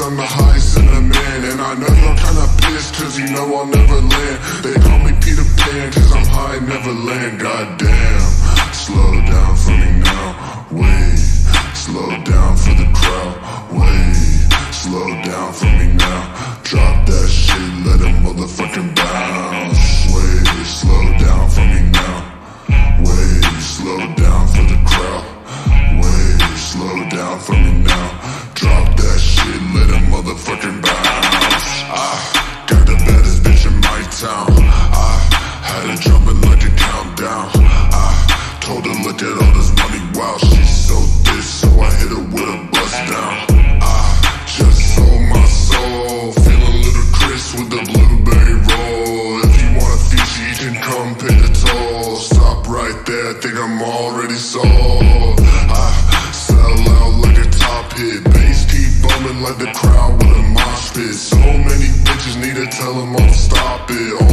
I'm the highest in the man. And I know you're kinda pissed cause you know I'll never land. They call me Peter Pan cause I'm high, never land. Goddamn, slow down for me now. Wait, slow down for the crowd. Wait, slow down for me now. Drop that shit, let it motherfucking bounce. Wait, slow down for me now. Wait, slow down for the crowd. Wait, slow down for me now. Drop that shit, let it motherfucking bounce. I got the baddest bitch in my town. I had her jumping like a countdown. I told her look at all this money, wow, she's so thick, so I hit her with a bust down. I just sold my soul, feeling ludicrous with the blueberry roll. If you want a feast, you can come pay the toll. Stop right there, think I'm already sold. I sell out like a top hit, bass keep bumming like the crowd with a mosh pit. So many bitches need to tell them I'll stop it.